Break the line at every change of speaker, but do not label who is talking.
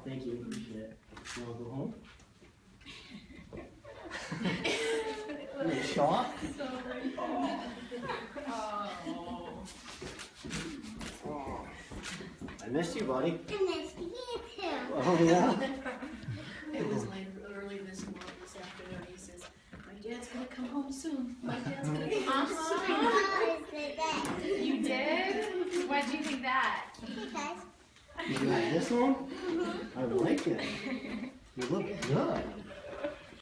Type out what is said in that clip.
thank you. Appreciate it. You want to go home? You shot? Oh. I missed you, buddy.
I missed you too.
Oh, yeah?
It was late early this afternoon. He says, my dad's gonna come home soon. My dad's gonna come home soon.
You did? Why did you think that?
Because
You like this one? I like it. You look good.